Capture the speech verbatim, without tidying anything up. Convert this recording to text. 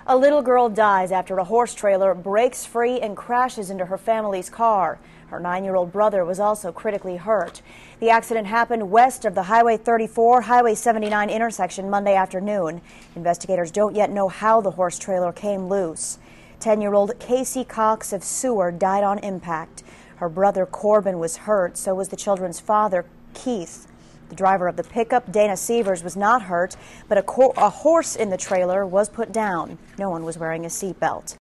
A little girl dies after a horse trailer breaks free and crashes into her family's car. Her nine-year-old brother was also critically hurt. The accident happened west of the Highway thirty-four, Highway seventy-nine intersection Monday afternoon. Investigators don't yet know how the horse trailer came loose. ten-year-old Casey Cox of Seward died on impact. Her brother Corbin was hurt, so was the children's father, Keith. The driver of the pickup, Dana Sievers, was not hurt, but a, a horse in the trailer was put down. No one was wearing a seatbelt.